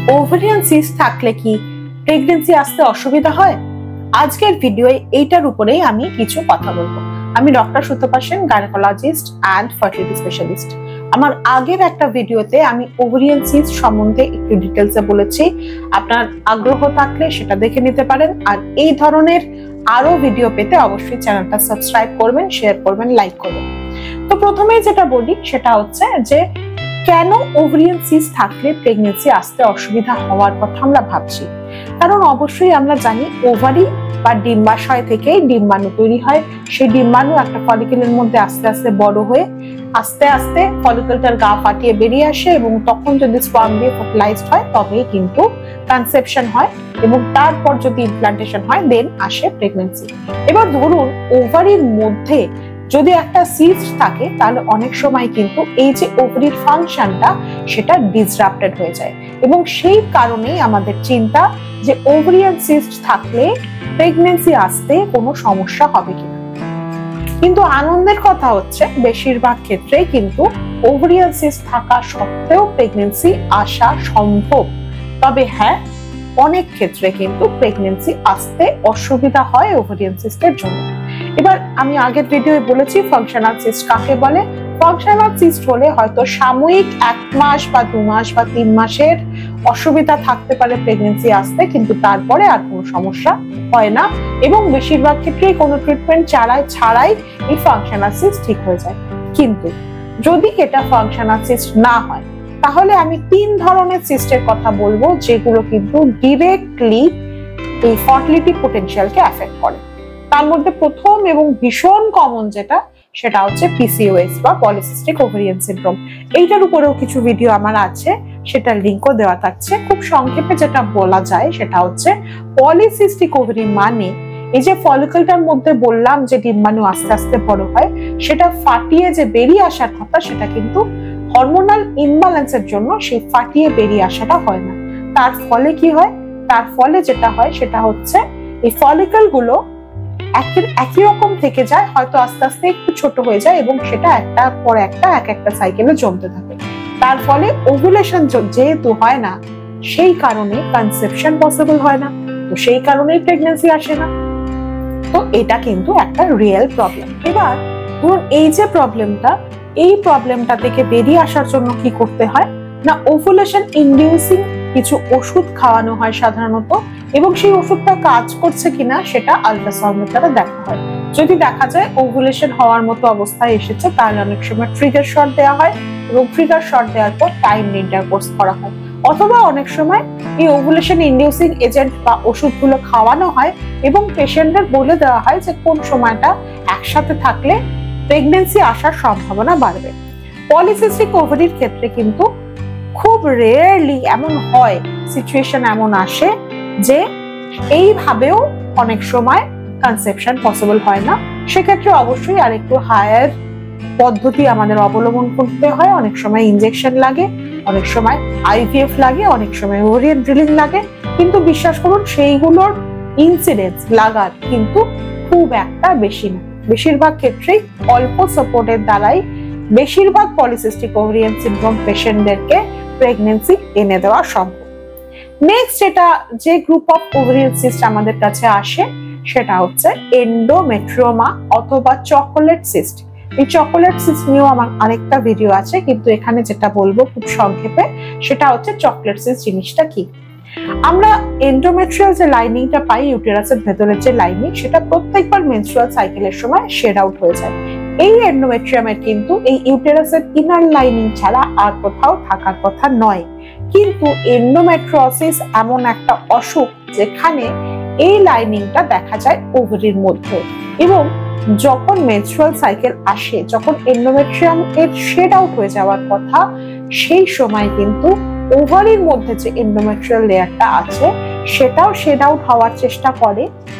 Ovarian cyst থাকলে কি pregnancy আসতে অসুবিধা হয়? আজকের ভিডিওয়ে এইটার উপরেই আমি কিছু কথা বলবো। আমি doctor Sutapa Sen, gynaecologist and fertility specialist. আমার আগের একটা ভিডিওতে আমি ওভারিয়ান সিস্ট সম্বন্ধে একটু ডিটেলসে বলেছি। আপনার আগ্রহ থাকলে সেটা দেখে নিতে পারেন। আর এই ধরনের আরো ভিডিও পেতে অবশ্যই চ্যানেলটা সাবস্ক্রাইব করবেন, শেয়ার করবেন, লাইক করবেন। তো প্রথমেই যেটা বলি সেটা হচ্ছে যে কেন ওভারিয়ান সিস্ট থাকলে প্রেগন্যান্সি আসতে অসুবিধা হওয়ার কথা আমরা ভাবছি। কারণ অবশ্যই আমরা জানি ওভারি বা ডিম্বাশয় থেকে ডিম্বাণু তৈরি হয়। সেই ডিম্বাণু একটা ফলিকলের মধ্যে আস্তে আস্তে বড় হয়ে আস্তে আস্তে ফলিকলটার গা ফাটিয়ে বেরিয়ে আসে এবং তখন যদি স্পার্ম দিয়ে ফার্টিলাইজড হয় তবেই কিন্তু কনসেপশন হয় এবং তারপর যদি ইমপ্লান্টেশন হয় দেন আসে প্রেগন্যান্সি। এবার ধরুন ওভারির মধ্যে যদি একটা সিস্ট থাকে তাহলে অনেক সময় কিন্তু এই যে ওভারির ফাংশনটা সেটা ডিসরাপ্টেড হয়ে যায় এবং সেই কারণেই আমাদের চিন্তা যে ওভারিয়ান সিস্ট থাকলে প্রেগন্যান্সি আসতে কোনো সমস্যা হবে কিনা। কিন্তু আনন্দের কথা হচ্ছে বেশিরভাগ ক্ষেত্রেই কিন্তু ওভারিয়ান সিস্ট থাকা সত্ত্বেও প্রেগন্যান্সি আসা সম্ভব। তবে হ্যাঁ, অনেক ক্ষেত্রে কিন্তু প্রেগন্যান্সি আসতে অসুবিধা হয় ওভারিয়ান সিস্টের জন্য। এবার আমি আগের ভিডিওয়ে বলেছি ফাংশনাল সিস্ট কাকে বলে। ফাংশনাল সিস্ট হলে হয়তো সাময়িক 1 মাস বা 2 মাস বা 3 মাসের অসুবিধা থাকতে পারে প্রেগন্যান্সি আসতে, কিন্তু তারপরে আর কোনো সমস্যা হয় না এবং বেশিরভাগ ক্ষেত্রেই কোনো ট্রিটমেন্ট ছাড়াই এই ফাংশনাল সিস্ট ঠিক হয়ে যায়। কিন্তু যদি এটা ফাংশনাল সিস্ট না হয় তাহলে আমি 3 ধরনের সিস্টের কথা বলবো যেগুলো কিন্তু ডিরেক্টলি এই ফার্টিলিটি পটেনশিয়ালকে এফেক্ট করে। তার মধ্যে প্রথম এবং ভীষণ কমন যেটা সেটা হচ্ছে পিসিওএস বা পলিসিস্টিক ওভারিয়ান সিনড্রোম। এইটার উপরেও কিছু ভিডিও আমার আছে, সেটার লিংকও দেওয়া থাকছে। খুব সংক্ষেপে যেটা বলা যায় সেটা হচ্ছে পলিসিস্টিক ওভারি মানে এই যে ফলিকলটার মধ্যে বললাম যে ডিম্বাণু আস্তে আস্তে বড় হয়, সেটা ফাটিয়ে যে বেরিয়ে আসার কথা সেটা কিন্তু হরমোনাল ইমব্যালেন্সের জন্য সেই ফাটিয়ে বেরিয়ে আসাটা হয় না। তার ফলে কি হয়? তার ফলে যেটা হয় সেটা হচ্ছে এই ফলিকল গুলো একই রকম থেকে যায়, হয়তো আস্তে আস্তে একটু ছোট হয়ে যায় এবং সেটা একটার পর একটা একটা সাইকেলে জমতে থাকে। তার ফলে ওভুলেশন যেহেতু হয় না সেই কারণে কনসেপশন পসিবল হয় না, তো সেই কারণেই প্রেগন্যান্সি আসে না। তো এটা কিন্তু একটা রিয়েল প্রবলেম। এবার ধরুন এই যে এই প্রবলেমটা থেকে বেরিয়ে আসার জন্য কি করতে হয় না, ওভুলেশন ইনডিউসিং কিছু ওষুধ খাওয়ানো হয় সাধারণত এবং সেই ওষুধটা কাজ করছে কিনা সেটা আল্ট্রাসাউন্ডের দ্বারা দেখা হয়। যদি দেখা যায় ওভুলেশন হওয়ার মতো অবস্থায় এসেছে তাহলে অনেক সময় ট্রিগার শট দেওয়া হয় এবং ট্রিগার শট দেওয়ার পর টাইম ইন্টারকোর্স করা হয়, অথবা অনেক সময় এই ওভুলেশন ইনডিউসিং এজেন্ট বা ওষুধগুলো খাওয়ানো হয় এবং পেশেন্টদের বলে দেওয়া হয় যে কোন সময়টা একসাথে থাকলে প্রেগন্যান্সি আসার সম্ভাবনা বাড়বে। পলিসিস্টিক ওভারির ক্ষেত্রে কিন্তু খুব রেয়ারলি এমন হয়, সিচুয়েশন এমন আসে যে এইভাবেও অনেক সময় কনসেপশন পসিবল হয় না। সেক্ষেত্রে অবশ্যই আরেকটু হায়ার পদ্ধতি আমাদের অবলম্বন করতে হয়। অনেক সময় ইনজেকশন লাগে, অনেক সময় আইভিএফ লাগে, অনেক সময় ওভারিয়ান ড্রিলিং লাগে। কিন্তু বিশ্বাস করুন সেইগুলোর ইনসিডেন্স লাগার কিন্তু খুব একটা বেশি না। বেশিরভাগ ক্ষেত্রেই অল্প সাপোর্টের দ্বারাই বেশিরভাগ পলিসিস্টিক ওভারিয়ান সিনড্রোম পেশেন্টদেরকে প্রেগন্যান্সি এনে দেওয়া সম্ভব। নেক্সট এটা যে গ্রুপ অফ ওভারিয়ান সিস্ট আমাদের কাছে আসে সেটা হচ্ছে এন্ডোমেট্রিওমা অথবা চকোলেট সিস্ট। এই চকোলেট সিস্ট নিয়েও আমার আরেকটা ভিডিও আছে, কিন্তু এখানে যেটা বলবো খুব সংক্ষেপে সেটা হচ্ছে চকোলেট সিস্ট জিনিসটা কি। আমরা এন্ডোমেট্রিয়াল যে লাইনিংটা পাই, ইউটেরাসের ভেতরের যে লাইনিং, সেটা প্রত্যেকবার মেনস্ট্রুয়াল সাইকেলের সময় শেড আউট হয়ে যায়। এই এন্ডোমেট্রিয়ামের কিন্তু এই ইউটেরাসের ইনার লাইনিং ছাড়া আর কোথাও থাকার কথা নয়। কিন্তু এন্ডোমেট্রিওসিস এমন একটা অসুখ যেখানে এই লাইনিংটা দেখা যায় ওভারির মধ্যে এবং যখন মেনস্ট্রুয়াল সাইকেল আসে, যখন এন্ডোমেট্রিয়াম এর শেড আউট হয়ে যাওয়ার কথা, সেই সময় কিন্তু ওভারির মধ্যে যে এন্ডোমেট্রিয়াল লেয়ারটা আছে সেটাও শেড আউট হওয়ার চেষ্টা করে,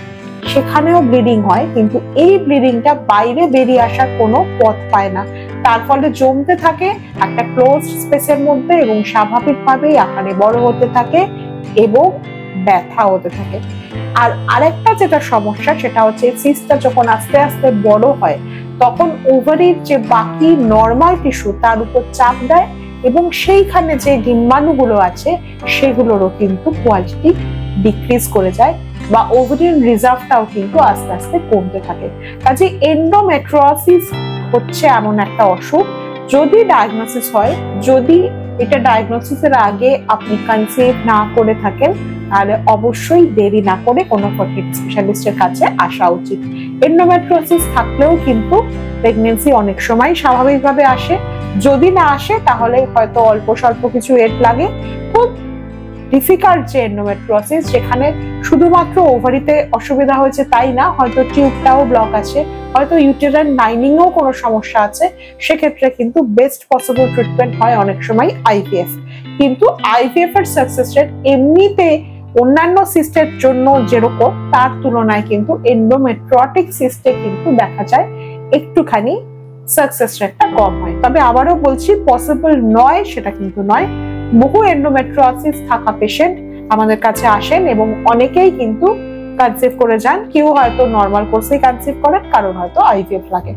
সেখানেও ব্লিডিং হয়, কিন্তু এই ব্লিডিংটা বাইরে বেরিয়ে আসার কোনো পথ পায় না। তার ফলে জমতে থাকে একটা ক্লোজড স্পেসের মধ্যে এবং স্বাভাবিকভাবেই আকারে বড় হতে থাকে এবং ব্যথা হতে থাকে। আর আরেকটা যেটা সমস্যা সেটা হচ্ছে সিস্টটা যখন আস্তে আস্তে বড় হয় তখন ওভারির যে বাকি নর্মাল টিস্যু তার উপর চাপ দেয় এবং সেইখানে যে ডিম্বাণুগুলো আছে সেগুলোরও কিন্তু কোয়ালিটি ডিক্রিজ করে যায় বা ওভারিয়ান রিজার্ভটাও কিন্তু আস্তে আস্তে কমতে থাকে। কাজে এন্ডোমেট্রিওসিস হচ্ছে এমন একটা অসুখ, যদি ডায়াগনোসিস হয়, যদি এটা ডায়াগনোসিসের আগে আপনি কনসিভ না করে থাকেন, তাহলে অবশ্যই দেরি না করে কোনো ফার্টিলিটি স্পেশালিস্টের কাছে আসা উচিত। এন্ডোমেট্রিওসিস থাকলেও কিন্তু প্রেগন্যান্সি অনেক সময় স্বাভাবিকভাবে আসে, যদি না আসে তাহলে হয়তো অল্প স্বল্প কিছু এড লাগে। খুব ডিফিকাল্ট যে এন্ডোমেট্রিওসিস, যেখানে শুধুমাত্র ওভারিতে অসুবিধা হয়েছে তাই না, হয়তো টিউবটাও ব্লক আছে, হয়তো ইউটেরাইন লাইনিংও কোনো সমস্যা আছে, সেক্ষেত্রে কিন্তু বেস্ট পসিবল ট্রিটমেন্ট হয় অনেক সময় আইভিএফ। কিন্তু আইভিএফ এর সাকসেস রেট এমনিতে অন্যান্য সিস্টের জন্য যেরকম, তার তুলনায় কিন্তু এন্ডোমেট্রিওটিক সিস্টে কিন্তু দেখা যায় একটুখানি সাকসেস রেটটা কম হয়। তবে আবারও বলছি, পসিবল নয় সেটা কিন্তু নয়। বহু এন্ডোমেট্রিওসিস থাকা পেশেন্ট আমাদের কাছে আসেন এবং অনেকেই কিন্তু কনসিভ করে যান। কেউ হয়তো নর্মাল কোর্সেই কনসিভ করেন, কারণ হয়তো আইভিএফ লাগে।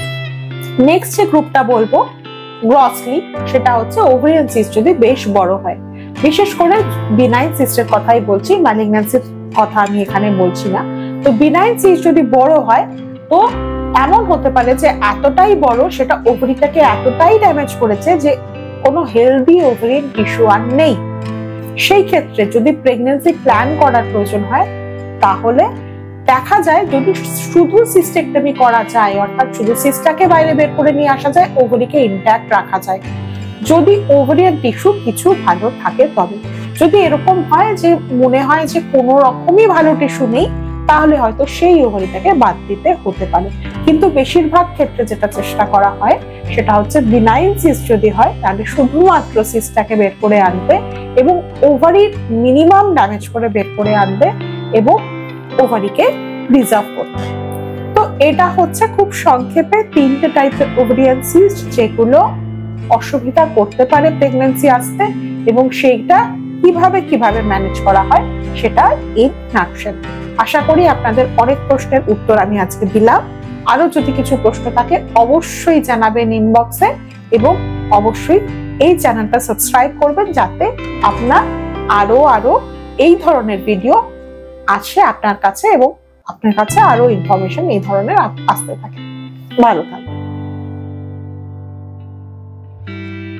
নেক্সট যে গ্রুপটা বলবো গ্রসলি, সেটা হচ্ছে ওভারিয়ান সিস্ট যদি বেশ বড় হয়। বিশেষ করে বিনাইন সিস্টের কথাই বলছি, ম্যালিগন্যান্সির কথা আমি এখানে বলছি না। তো বিনাইন সিস্ট যদি বড় হয়, তো এমন হতে পারে যে এতটাই বড়, সেটা ওভারিটাকে এতটাই ড্যামেজ করেছে যে কোনো হেলদি ওভারিয়ান টিস্যু আর নেই। সেই ক্ষেত্রে যদি প্রেগন্যান্সি প্ল্যান করার প্রয়োজন হয়, তাহলে দেখা যায় যদি শুধু সিস্টেক্টমি করা যায়, অর্থাৎ শুধু সিস্টটাকে বাইরে বের করে নিয়ে আসা যায়, ওভারিকে ইনট্যাক্ট রাখা যায়, যদি ওভারিয়ান টিস্যু কিছু ভালো থাকে। তবে যদি এরকম হয় যে মনে হয় যে কোনো রকমই ভালো টিস্যু নেই, তাহলে হয়তো সেই ওভারিটাকে বাদ দিতে হতে পারে। কিন্তু বেশিরভাগ ক্ষেত্রে যেটা চেষ্টা করা হয় সেটা হচ্ছে বিনাইন সিস্ট যদি হয়, তাহলে শুধুমাত্র সিস্টটাকে বের করে আনবে এবং ওভারির মিনিমাম ড্যামেজ করে বের করে আনবে এবং ওভারিকে প্রিজার্ভ করবে। তো এটা হচ্ছে খুব সংক্ষেপে 3টে টাইপের ওভারিয়ান সিস্ট, যেগুলো অসুবিধা করতে পারে প্রেগন্যান্সি আসতে, এবং সেইটা কিভাবে ম্যানেজ করা হয় সেটা ইন নাটশেল। আশা করি আপনাদের অনেক প্রশ্নের উত্তর আমি আজকে দিলাম। আরো যদি কিছু প্রশ্ন থাকে অবশ্যই জানাবেন ইনবক্সে, এবং অবশ্যই এই চ্যানেলটা সাবস্ক্রাইব করবেন, যাতে আপনার আরো এই ধরনের ভিডিও আসে আপনার কাছে এবং আপনার কাছে আরো ইনফরমেশন এই ধরনের আসতে থাকে। ভালো থাকবেন।